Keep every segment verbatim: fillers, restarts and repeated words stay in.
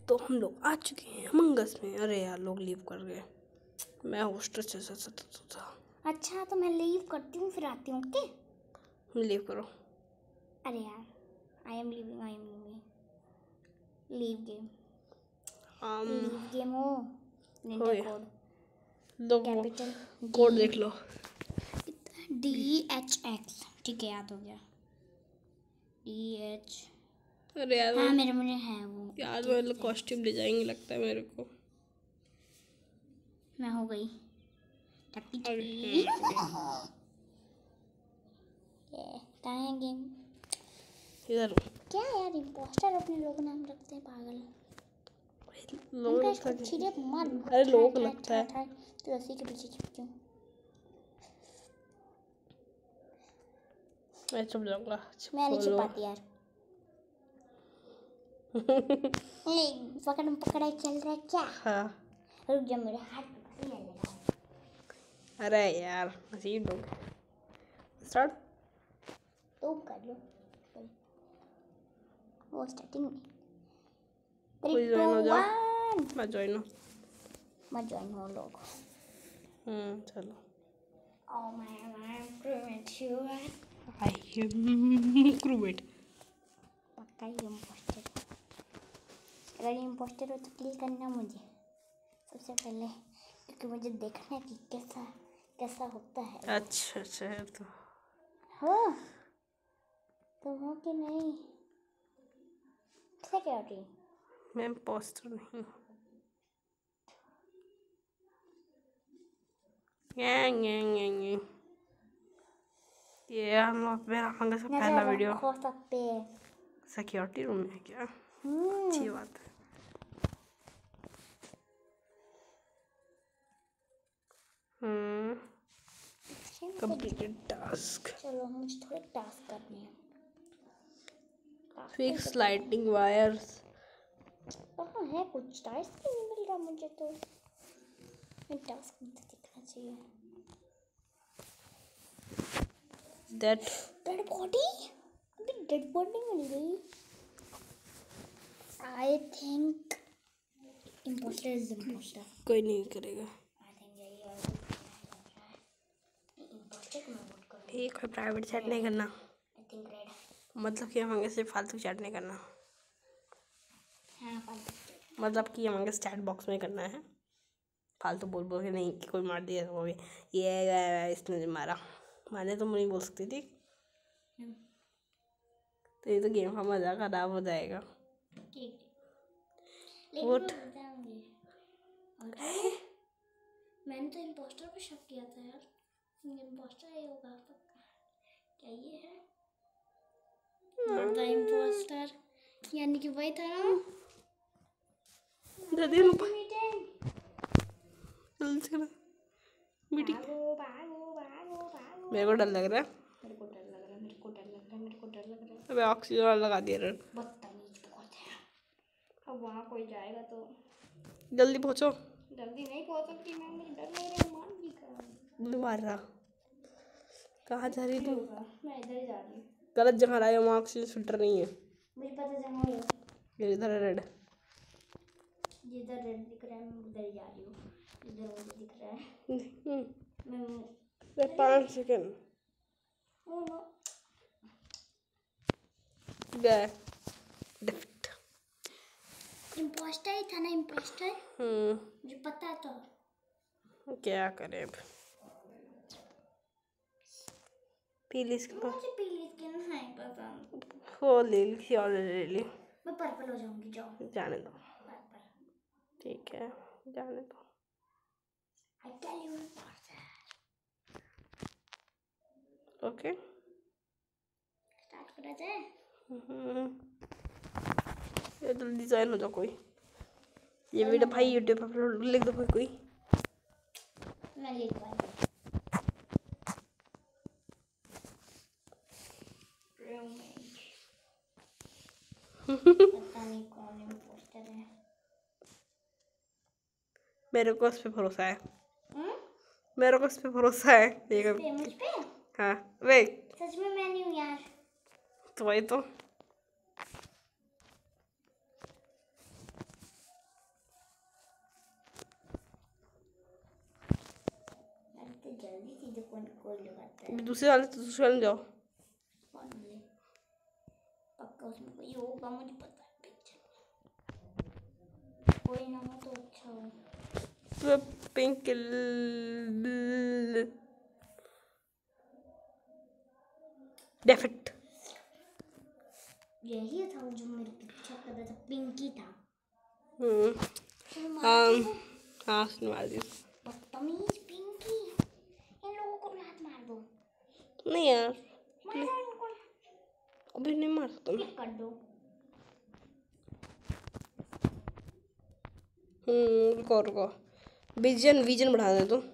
तो हम लोग आ चुके हैं अमंग अस में। अरे यार लोग लीव कर गए, मैं होस्टर से था। अच्छा तो मैं लीव करती हूँ फिर आती हूँ। ओके लीव करो। अरे यार I am leaving I am leaving leave game leave game हो निंजा कोड दो कैपिटल कोड देख लो। डी एच एक्स ठीक है याद हो गया डी एच। अरे यार हाँ मेरे मुझे है वो यार वो लोग कॉस्ट्यूम ले जाएंगे लगता है मेरे को। मैं हो गई टप्पी टप्पी ये कहाँ है गेम इधर क्या यार इम्पोस्टर अपने लोग नाम रखते हैं पागल लोग लगता है छिड़े मार। अरे लोगों को लगता है तो उसी के पीछे चिपकूं मैं चुप जाऊंगा। मैं नहीं छुपाती यार ए पकड़ पकड़ाई चल रहा है क्या। हाँ रुक जा मेरे हाथ पकड़ ले लगा। अरे यार अजीब लोग। स्टार्ट तो कर लो वो स्टार्टिंग में कोई ज्वाइन हो जाओ। मैं ज्वाइन हूँ मैं ज्वाइन हो लोग। हम्म चलो। ओ मैं मैं crewmate you I am crewmate पक्का ही इम्पोस्टर। अगर इम्पोस्टर हो तो किल करना मुझे सबसे पहले क्योंकि मुझे देखना है कि कैसा कैसा होता है। अच्छा अच्छा है तो हो तुम हो कि नहीं सिक्योरिटी। मैं इम्पोस्टर नहीं। ये ये ये ये ये हम लोग मेरा मंगल से पहला वीडियो हो सकते हैं सिक्योरिटी रूम में क्या अच्छी बात है। Hmm completed task. चलो मुझे थोड़े टास्क करने हैं। फिक्स लाइटिंग वायर्स कहाँ है कुछ टास्क ही नहीं मिल रहा मुझे तो मैं टास्क मुझे दिखना चाहिए। दैट डेड बॉडी अभी डेड बॉडी मिल गई। I think impostor is impostor कोई नहीं करेगा। आई थिंक यही है इम्पोस्टर को मैं वोट करूंगा। ठीक है प्राइवेट चैट नहीं करना। आई थिंक रेड मतलब कि हम से फालतू चैट नहीं करना। हाँ फालतू मतलब कि हम चैट बॉक्स में करना है फालतू बोल बोल के नहीं कि कोई मार दिया वो भी ये इसने मारा मारने तो नहीं बोल सकती थी। तो ये तो गेम का मजा खराब हो जाएगा। वोट मैंने तो इम्पोस्टर पे शक किया था यार इम्पोस्टर ही होगा पक्का। क्या ये है द इम्पोस्टर यानी कि वही था ना। जल्दी मीटिंग मेरे को डर लग रहा है। मेरे को डर लग रहा है मेरे को डर लग रहा है मेरे को डर लग रहा है। अबे ऑक्सीजन लगा दिया रे। बदतमीज बहुत है। अब वहाँ कोई जाएगा तो जल्दी पहुँचो। जल्दी नहीं पहुँच सकती मैं मुझे डर लग रहा है मान भी कर मार रहा कहाँ जा रही तू। मैं इधर ही जा रही हूँ गलत जगह रहा है वहाँ ऑक्सीजन फिल्टर नहीं है। मुझे पता जहाँ ये इधर है रेड जिधर रेड दिख रहा है मैं उधर ही जा रही हूँ इधर मुझे दिख रहा है। मैं पाँच सेकेंड ओ नो गए डिफेक्ट इम्पोस्टर ही था ना इम्पोस्टर। हम्म मुझे पता था क्या करे अब पीली स्किन मुझे पीली स्किन नहीं पसंद। वो ले ली और ले ली। मैं पर्पल हो जाऊंगी जाओ जाने दो पर्पल ठीक है जाने दो। I tell you okay start करा जाए। ये जल्दी ज्वाइन हो जाओ कोई। ये वीडियो भाई यूट्यूब पर लिख दो कोई कोई मैं लिख पाऊँ पता नहीं कौन इम्पोस्टर है। मेरे को उस पे भरोसा है। हम्म मेरे को उस पे भरोसा है। पे मुझ पे हाँ वे सच में मैं नहीं हूँ यार। तो वही तो जल्दी सीधे कौन कोई लगाता है। अभी दूसरे वाले तो दूसरे वाले में जाओ। कौन वाले? पक्का उसमें कोई होगा, मुझे पता है पिक्चर। कोई ना हो तो अच्छा हो। तो पिंक डेफिट यही था जो मेरे पीछे कर रहा था, पिंकी था। हम्म उसने मारा हाँ तुमको? हाँ उसने मार दी। बदतमीज पिंकी, इन लोगों को लात मार दो। नहीं यार मारो इनको, अभी नहीं मार सकता मैं। क्लिक कर दो। हम्म रुको रुको विजन विजन बढ़ा दे तो।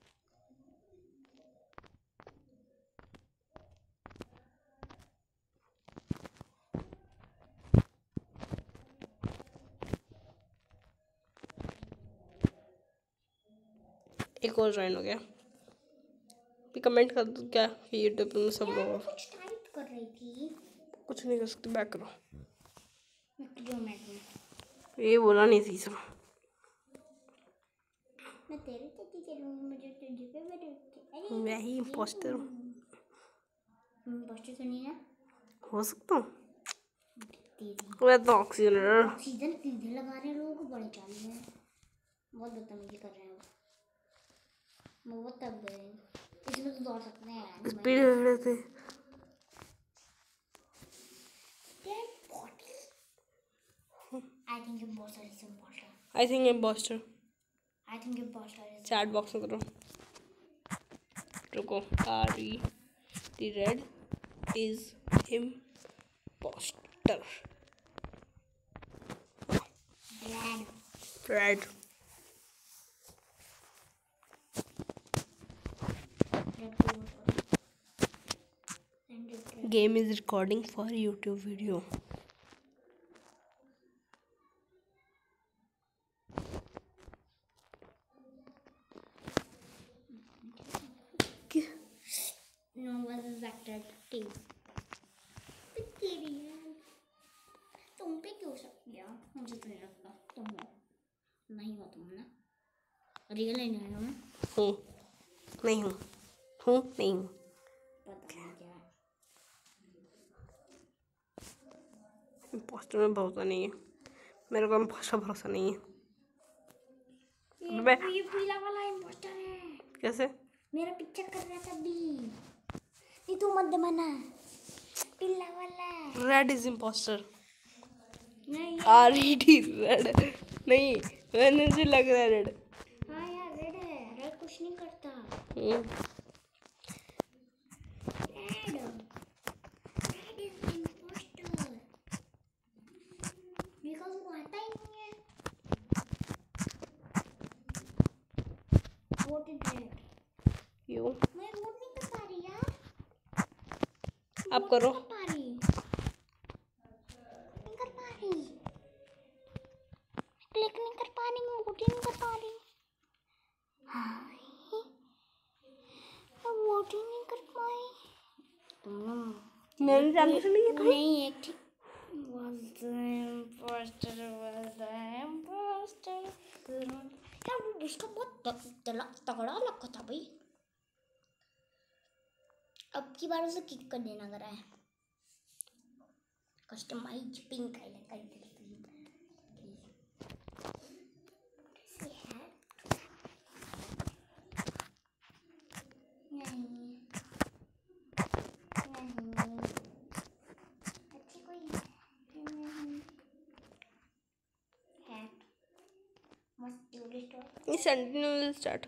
एक और ज्वाइन हो गया। कमेंट कर दो क्या कि यूट्यूब में सब यार लोग कुछ टाइप कर रही थी। कुछ नहीं कर सकते। बैक करो। जो मैं मैं ये बोला नहीं थी सब। मैं तेरे तेरी चलूंगी, मुझे तुझे पे मेरे। अरे मैं ही इम्पोस्टर हूँ। इम्पोस्टर तो नहीं ना हो सकता हूँ। तेरी। मैं तो ऑक्सीजन ऑक्सीजन सीधे लगा रहे हैं लोगों को, बड़े चालू हैं। बहुत बदतमीजी कर रहे हैं वो। वो बहुत तब गए इसमें तो दौड़ सकते हैं यार। स्पीड ले रहे थे। I think impostor is impostor. I think impostor. I think impostor is. Chat box में करो। रुको R E T red is impostor. Red red game is recording for YouTube video. No one is acted team. तेरी यार तुम पे क्यों शक किया? मुझे तो नहीं लगता तुम हो। नहीं हो तुम ना। रियल नहीं हो ना? हूँ नहीं हूँ हूँ नहीं हूँ। पता नहीं क्या है। इम्पोस्टर में भरोसा नहीं है। मेरे को इम्पोस्टर भरोसा नहीं है। ये अबे ये पीला वाला इम्पोस्टर है। कैसे? मेरा पिक्चर कर रहा था अभी। नहीं तू मत मना। पीला वाला रेड इज इम्पोस्टर। नहीं आर ई डी रेड नहीं मैंने मुझे लग रहा है रेड। हाँ यार रेड है। रेड कुछ नहीं करता। Hmm red red is impostor because वो आता ही नहीं है। Vote is red. क्यों? मैं वोट नहीं कर पा रही यार। आप करो। नहीं कर पा रही नहीं कर पा रही क्लिक नहीं कर पा रही। मैं वोट ही नहीं कर पा रही। हाँ मैं वोट ही नहीं कर पाई। तुम मैंने जानबूझ नहीं किया था। नहीं एक ठीक was the imposter was the imposter यार वो उसका बहुत तगड़ा तगड़ा लगा था भाई। अब की बार उसे किक कर देना अगर आए। कस्टमाइज पिंक आइलैंड कर दे नहीं नहीं अच्छी कोई नहीं है। मस्त टूरिस्ट ये सेंटिनल स्टार्ट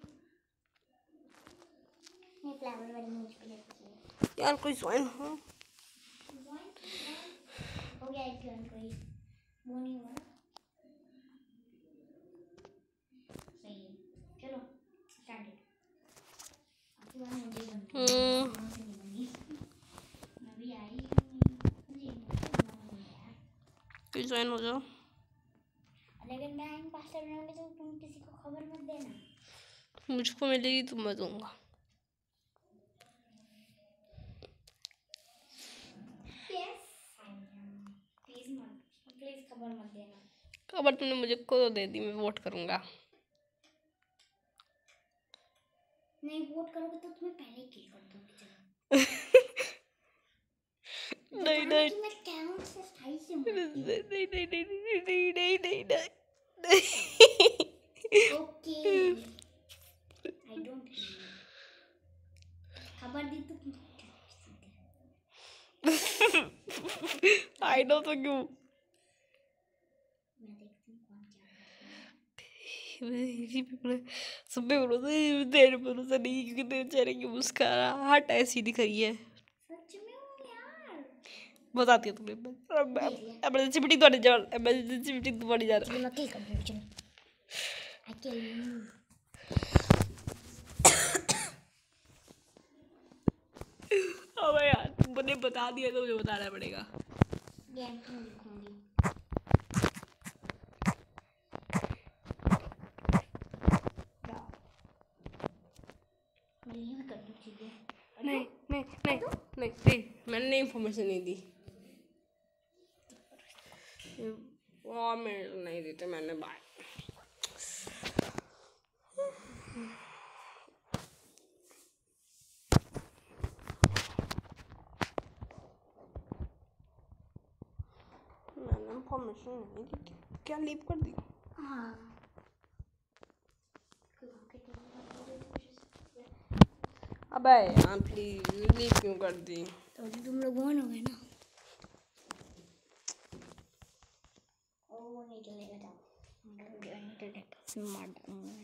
नहीं फ्लावर वाली मूवी पे लगती है यार कोई ज्वाइन हो। हो गया एक जॉइन कोई वो नहीं हुआ ना। सही है चलो स्टार्टेड। आपकी बात मुझे बननी मैं भी आई मुझे कोई ज्वाइन हो जाओ। लेकिन मैं इम्पोस्टर बनाऊंगी तो तुम किसी को खबर मत देना। मुझको मिलेगी तो मैं दूंगा। प्लीज मत प्लीज खबर मत देना। खबर तुमने मुझे को दे दी मैं वोट करूंगा। नहीं वोट करोगे तो तुम्हें पहले किल कर दूंगी। चलो नहीं नहीं कि मैं कैमरे से सही से नहीं मारती हूँ। नहीं नहीं नहीं नहीं नहीं नहीं नहीं। Okay I don't care. खबर दी तो आई नो तो क्यों मैं देखती हूँ कौन क्या करता है। इसी पे बोले सब पे भरोसा तेरे भरोसा नहीं क्योंकि तेरे चेहरे की मुस्कुराहट ऐसी दिख रही है। सच में हूँ यार। बताती है तुम्हें अब चिमटी तो नहीं जा चिमटी तो बड़ी जा रहा चलो मैं किल कर दूंगी। चलो आई किल यू। अबे यार तुमने बता दिया तो मुझे बताना पड़ेगा। गेम क्यों लिखूंगी। मैं लीव कर दूँ चीजें। नहीं नहीं नहीं नहीं नहीं मैंने इन्फॉर्मेशन नहीं दी। वो मेरे नहीं देते मैंने बाय। मैंने इन्फॉर्मेशन नहीं दी क्या लीव कर दी। हाँ अबे यार प्लीज लीव क्यों कर दी। तो अभी तुम लोग वन हो गए ना। ओ नहीं चलेगा जाओ। मार दूंगा।